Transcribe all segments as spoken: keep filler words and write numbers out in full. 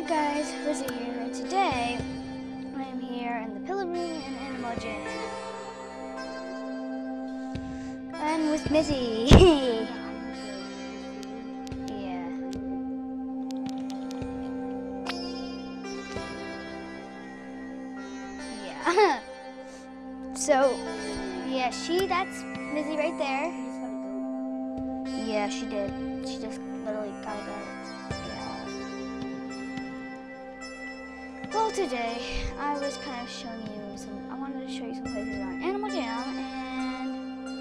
guys, Lizzie here, and today I am here in the Pillow Room in Animal Jam. And with Mizzy. Yeah. Yeah. So, yeah, she, that's Mizzy right there. Yeah, she did. She just literally gotta go. Well, today I was kind of showing you some, I wanted to show you some places around Animal Jam, and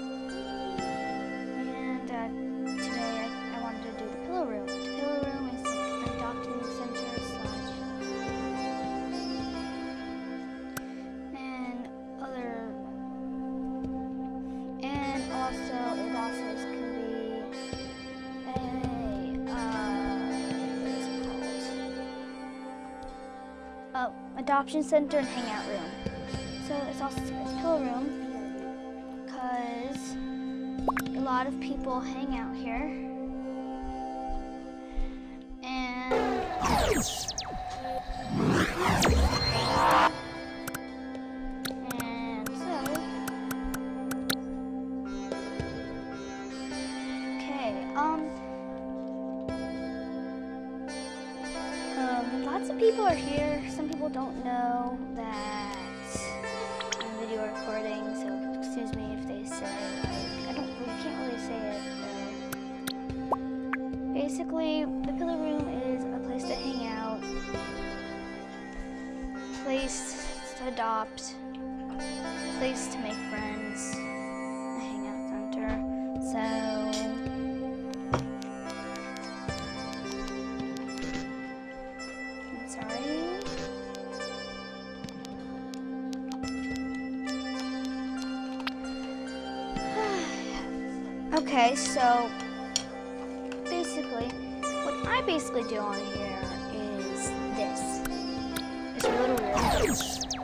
and uh, today I, I wanted to do the Pillow Room. The Pillow Room is like an adopting center slash and other, and also it also is, can be a, uh, what is it called? Oh, adoption center and hangout room. So it's also it's Pillow Room because a lot of people hang out here, and and so okay um. Um, lots of people are here. Some people don't know that I'm video recording, so excuse me if they say, like, I don't, we can't really say it, though. Basically, the Pillow Room is a place to hang out, place to adopt, place to make friends, a hangout center, so okay, so basically, what I basically do on here is this. It's a little weird. I can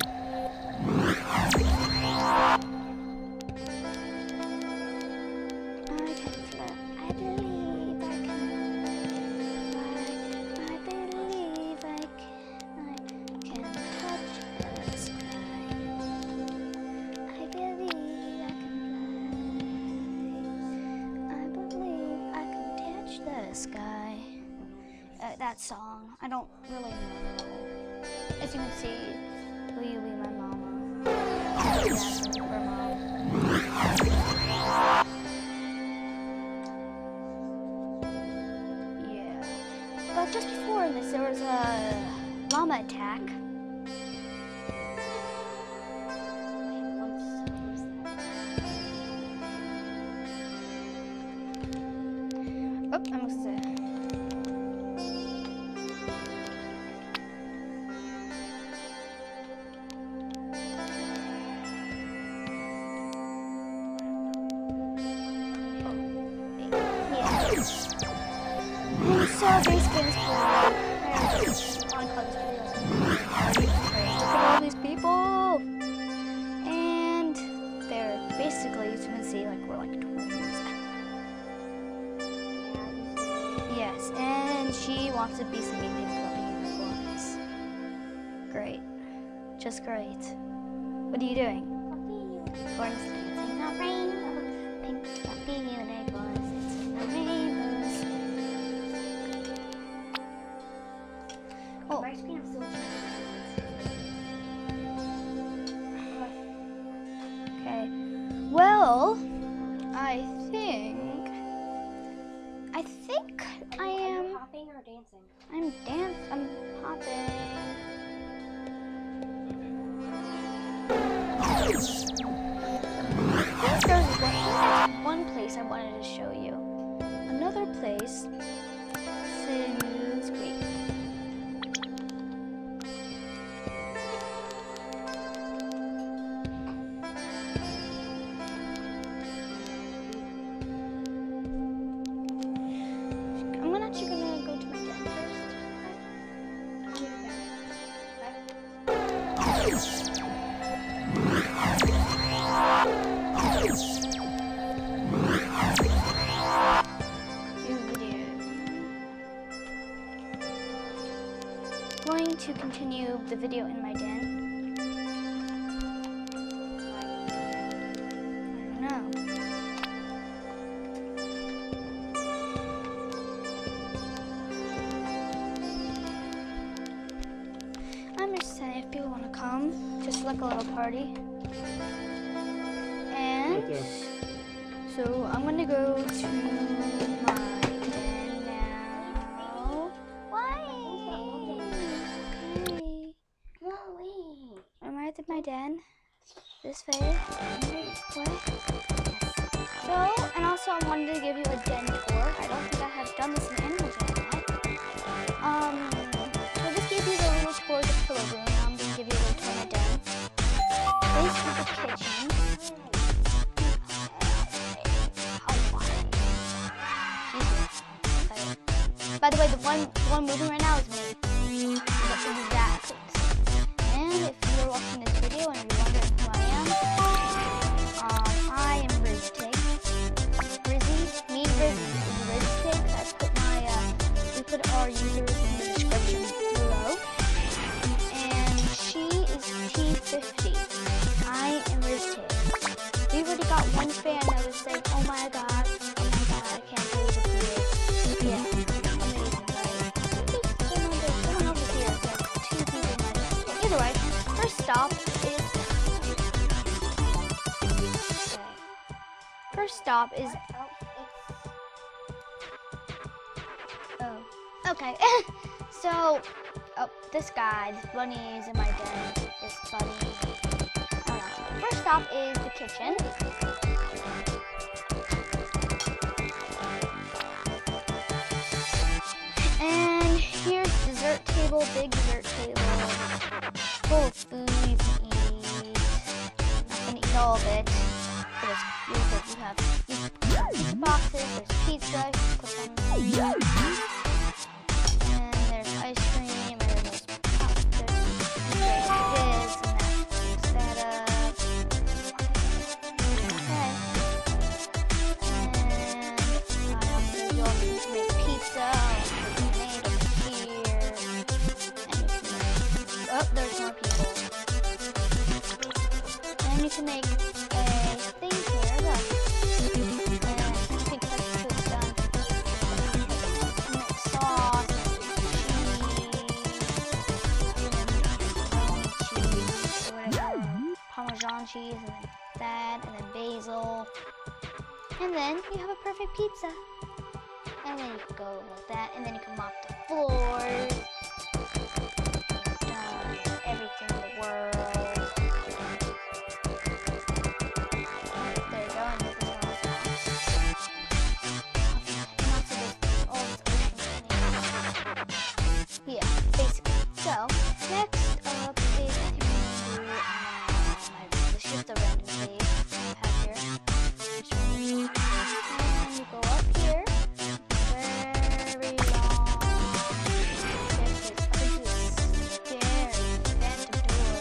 fly. I believe I can fly. I believe I can, I can touch the sky. I believe I can the sky. Uh, that song. I don't really know. As you can see, will you be my mama? Yes, we're mom. Yeah. But just before this, there was a llama attack. Oh, I must say. And so basically this on look at all these people, and they're basically, as you can see, like we're like twins. Yes, and she wants to be singing Pink Fluffy Unicorns. Great, just great. What are you doing? Unicorns dancing on rainbows, pink fluffy unicorns dancing on rainbows. Oh. Okay. Well, I think I think I am. Are you hopping or dancing? I'm dance. I'm hopping. I think there's one, one place I wanted to show you. Another place is wait. I'm actually gonna go to my dad first. New video. going to continue the video in my den. I don't know. I'm just saying if people want to come, just like a little party. And so I'm gonna go to my den now. Why? Okay. Am I at my den? This way? What? So, and also I wanted to give you a den tour. I don't think I have done this in Animal Jam yet. Um, so I just gave you the little tour of the pillow room. Now I'm gonna give you a little tour of my den. This is the kitchen. By the way, the one, the one moving right now is me. Exactly. And if you're watching this video and you're wondering who I am, um, I am Riztig. Rizzy, me Rizzy is Riztig. I put my, uh, we put our users in the description below. And she is T fifty. I am Riztig. We already got one fan that was saying, oh my god, oh my god, I can't believe it's you. Yeah. Either way, first stop is okay. First stop is oh okay. So oh this guy, this bunny is in my den. This bunny. I don't know. First stop is the kitchen. And here's dessert table, big dessert table. Full of food you can eat. I'm gonna eat all of it. There's, you have pizza boxes, there's pizza, you can click on and there's ice cream, and then there's pop, there's this and that, that up. Okay. And I also, you also need to make pizza. Made over here. And you can make, oh, there's more people. And you can make a thing here, look. And you can cut it till it's done. You can make sauce, cheese, and cheese, or whatever. Parmesan cheese, and then that, and then basil. And then you have a perfect pizza. And then you can go like that, and then you can mop the floors. Done everything in the world. There you go, and this is all it's and also there's all this ocean. Yeah, basically. So, next up is, I think we're gonna do, um, let's shift the random page I have here. And you go up here. Very long. There's this, up into this scary phantom door.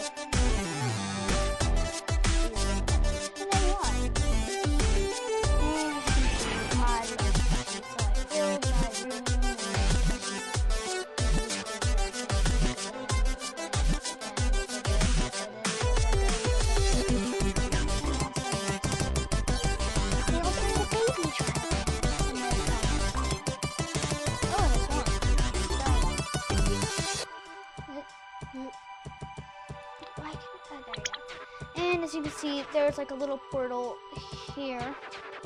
And then what? And you can see my room. So I filled my room. And as you can see, there's like a little portal here.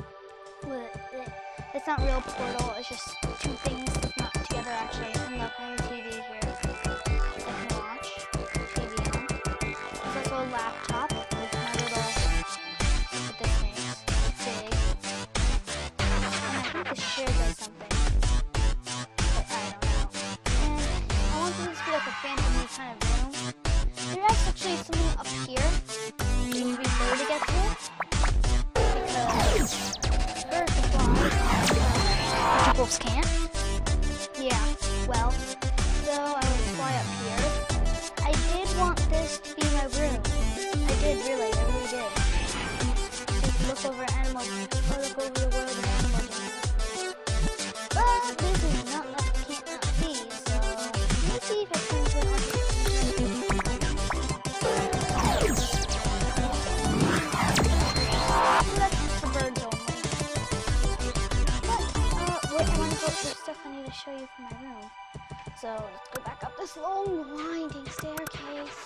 It's not real portal, it's just two things that's not together actually. And look, I have a T V here. I can watch T V on. There's also a laptop with my little, what this makes, big. And I think this chair does something. But I don't know. And I want this to be like a phantom-y kind of room. There is actually something up here. You need to be slow to get to it. Because birds can fly. People can't. Yeah, well, so I would fly up here. I did want this to be my room. I did, really, I really did. So you can look over animals, or look over the world of Animal Jam. But this is not what I can't not see, so let's see if I can put it on. to show you from my room. So let's go back up this long winding staircase.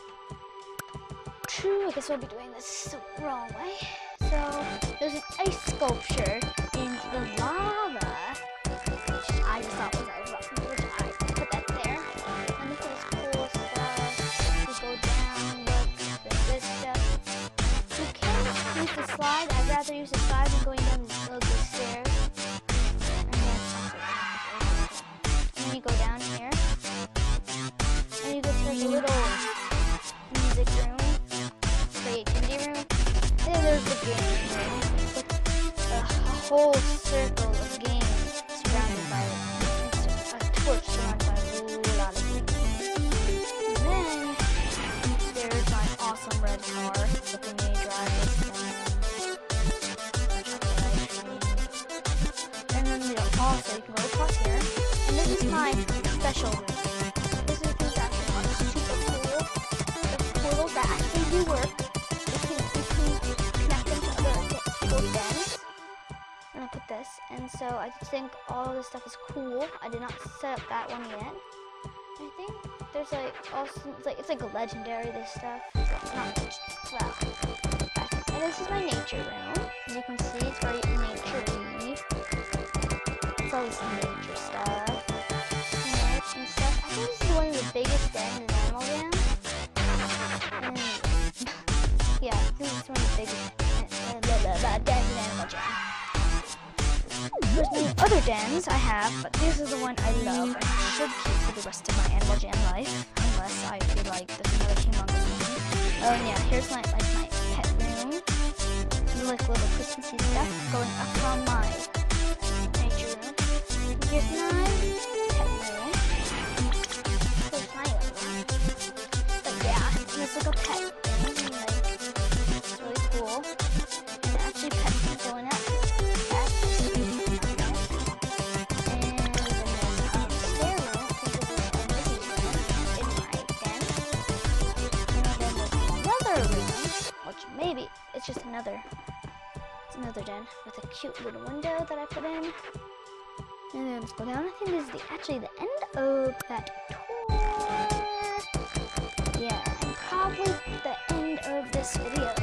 True, I guess we'll be doing this the wrong way. So there's an ice sculpture in the lava, which I just thought was ironic, which I put that there. And look at this cool stuff. You go down, look, there's this stuff. You can use the slide. I'd rather use the slide than going down these little stairs. And then you go down here, and you go to like a little music room, creativity room, and then there's the game room with a whole circle of games surrounded by a torch surrounded by a lot of games. And then there's my awesome red car looking me drive this thing. And then you know, also you can go across here. And this is my special room. This is the things that are super cool. The portals that actually do work. You can, you can connect them to other cool dens. And I put this. And so I think all of this stuff is cool. I did not set up that one yet. I think there's like also it's like it's like legendary, this stuff. Not much. Well. And this is my nature room. As you can see, it's very nature-y. It's all this nature stuff. And stuff. I think this is one of the biggest dens in Animal Jam. And yeah, this is one of the biggest uh, blah, blah, blah, dens in Animal Jam. There's many other dens I have, but this is the one I love and I should keep for the rest of my Animal Jam life, unless I feel like there's another humongous one. Oh and yeah, here's my like my pet room. There's like little Christmassy stuff going up from my nature room. And here's my pet room. Here's my other one. But yeah, there's like a pet thing, and like it's really cool. And actually pets can go in that. Maybe it's just another, it's another den with a cute little window that I put in. And then let's go down. I think this is the, actually the end of that tour. Yeah, and probably the end of this video.